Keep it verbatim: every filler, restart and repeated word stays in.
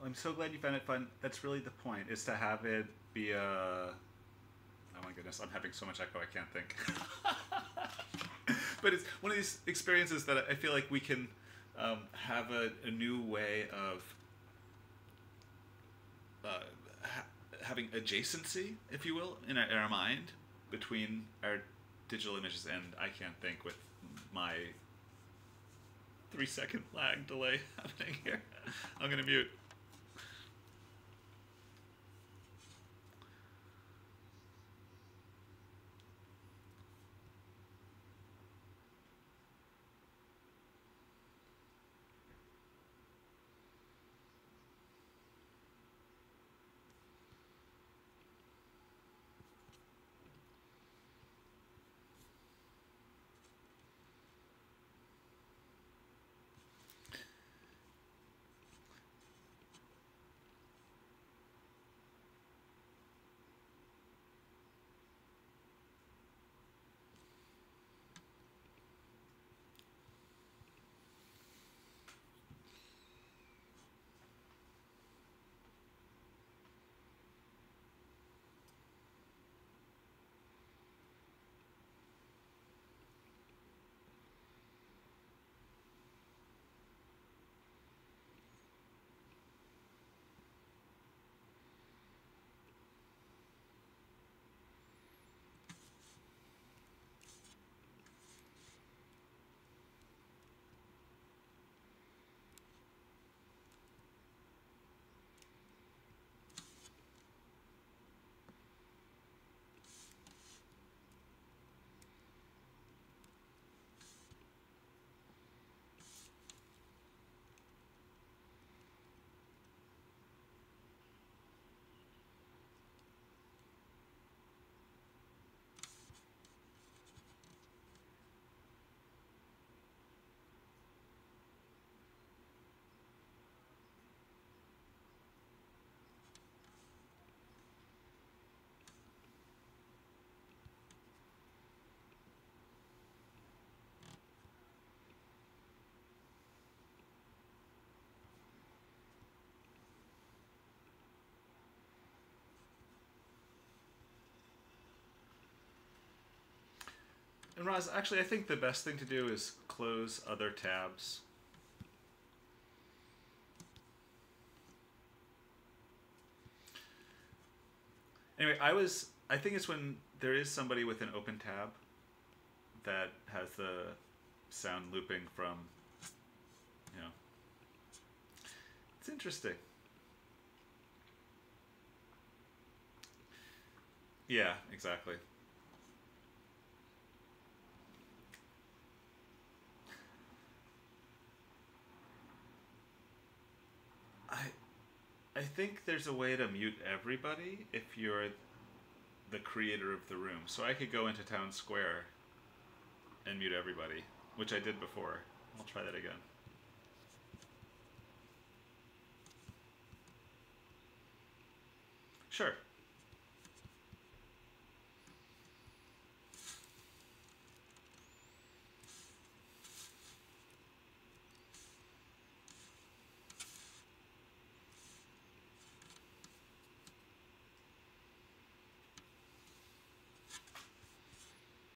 I'm so glad you found it fun. That's really the point, is to have it be a... Oh my goodness, I'm having so much echo I can't think. But it's one of these experiences that I feel like we can um, have a, a new way of uh, ha- having adjacency, if you will, in our, in our mind between our digital images, and I can't think with my three second lag delay happening here. I'm gonna mute. And Roz, actually, I think the best thing to do is close other tabs. Anyway, I was, I think it's when there is somebody with an open tab that has the sound looping from, you know, it's interesting. Yeah, exactly. I I think there's a way to mute everybody if you're the creator of the room. So I could go into Town Square and mute everybody, which I did before. I'll try that again. Sure.